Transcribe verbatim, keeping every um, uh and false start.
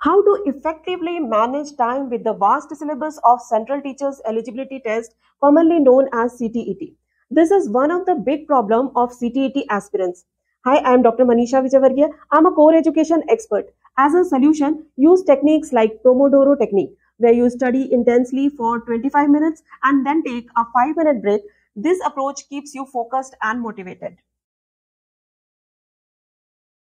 How to effectively manage time with the vast syllabus of Central Teachers Eligibility Test, commonly known as C T E T. This is one of the big problem of C T E T aspirants. Hi, I am Doctor Manisha Vijayvargiya. I am a core education expert. As a solution, use techniques like Pomodoro technique, where you study intensely for twenty-five minutes and then take a five minute break. This approach keeps you focused and motivated.